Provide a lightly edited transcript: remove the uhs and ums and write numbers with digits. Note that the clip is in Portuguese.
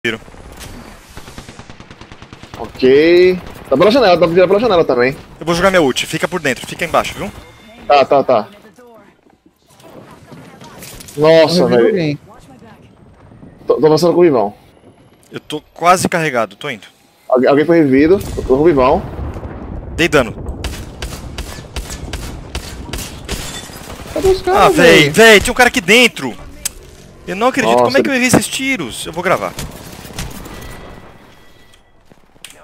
Tiro. Ok. Tá pela janela, dá pra virar pela janela também. Eu vou jogar minha ult, fica por dentro, fica embaixo, viu? Tá. Nossa, velho. Alguém. Tô avançando com o Vivão. Eu tô quase carregado, tô indo. Alguém foi revivido, tô com o Vivão. Dei dano. Cadê os caras, Ah, véi, tinha um cara aqui dentro. Eu não acredito, Nossa, como é que eu errei esses tiros? Eu vou gravar.